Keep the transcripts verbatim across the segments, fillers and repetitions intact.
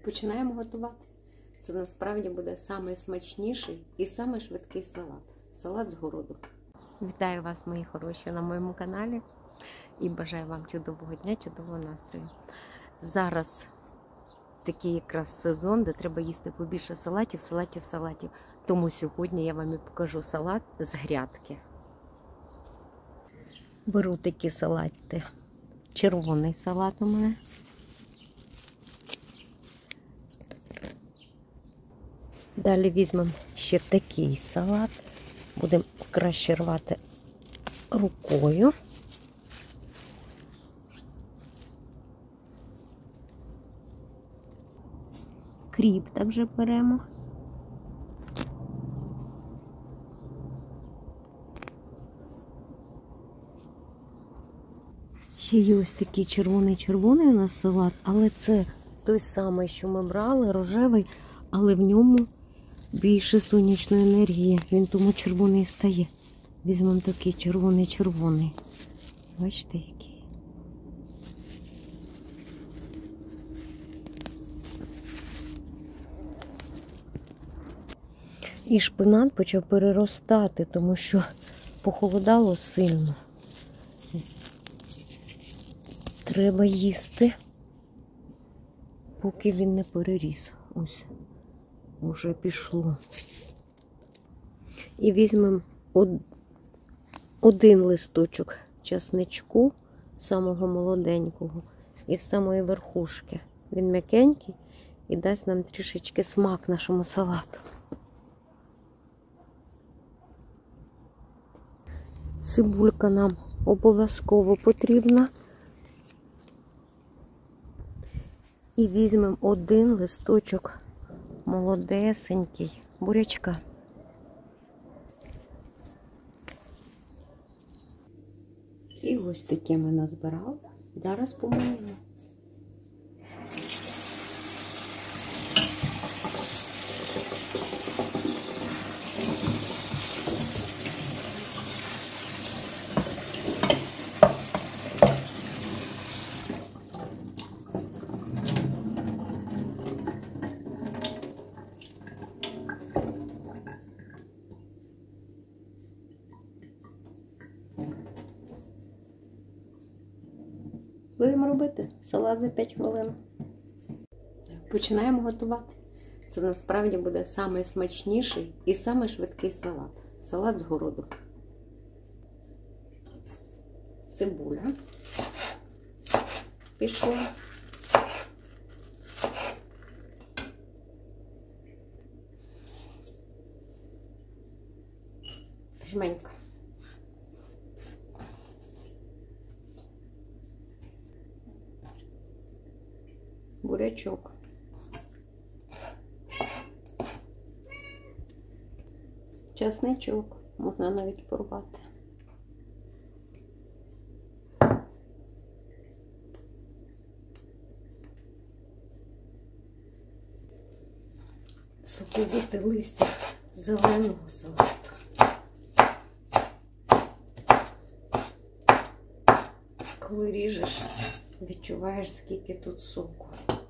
Починаємо готувати. Це насправді буде найсмачніший і самий швидкий салат. Салат з городу. Вітаю вас, мої хороші, на моєму каналі. І бажаю вам чудового дня, чудового настрою. Зараз такий якраз сезон, де треба їсти побільше салатів, салатів, салатів. Тому сьогодні я вам і покажу салат з грядки. Беру такі салати. Червоний салат у мене. Далі візьмемо ще такий салат. Будемо краще рвати рукою. Кріп також беремо. Ще є ось такий червоний-червоний у нас салат, але це той самий, що ми брали, рожевий, але в ньому більше сонячної енергії, він тому червоний стає. Візьмемо такий червоний-червоний. Бачите, який? І шпинат почав переростати, тому що похолодало сильно. Треба їсти, поки він не переріс. Ось, уже пішло. І візьмемо один листочок часничку, самого молоденького, із самої верхушки. Він м'якенький і дасть нам трішечки смак нашому салату. Цибулька нам обов'язково потрібна. І візьмемо один листочок молодесенький бурячка. І ось таке ми назбирали. Зараз помиємо. Будемо робити салат за п'ять хвилин. Починаємо готувати. Це насправді буде найсмачніший і самий швидкий салат. Салат з городу. Цибуля. Пішла. Жменька. Бурячок. Часничок. Можна навіть порвати. Соковите листя зеленого салату. Коли ріжеш, відчуваєш, скільки тут соку.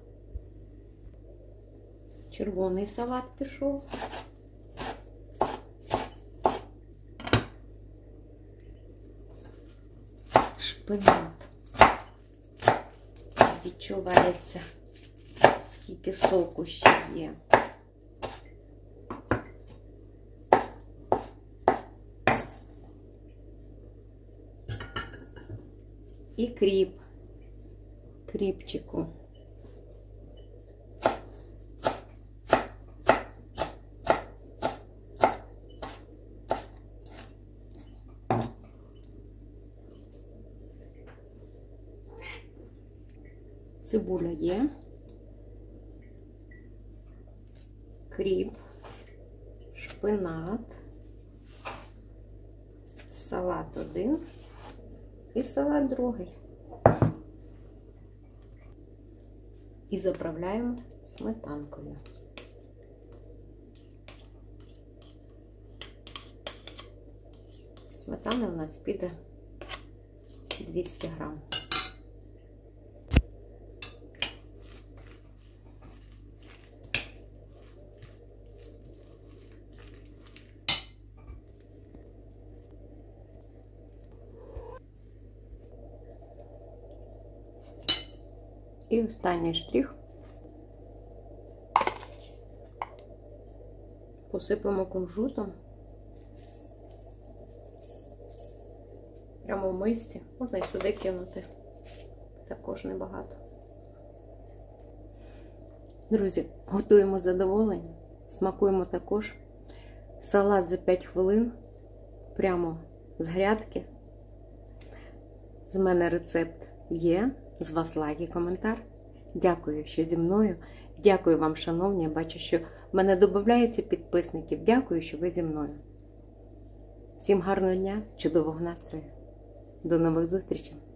Червоний салат пішов. Шпинат. Відчувається, скільки соку ще є. І кріп. Кріпчику. Цибуля є, кріп, шпинат, салат один і салат другий. І заправляємо сметанкою. Сметани у нас піде двісті грам. І останній штрих. Посипемо кунжутом. Прямо в мисці. Можна і сюди кинути. Також небагато. Друзі, готуємо з задоволенням. Смакуємо також. Салат за п'ять хвилин. Прямо з грядки. З мене рецепт є. З вас лайк і коментар. Дякую, що зі мною. Дякую вам, шановні. Я бачу, що в мене додається підписників. Дякую, що ви зі мною. Всім гарного дня, чудового настрою. До нових зустрічей.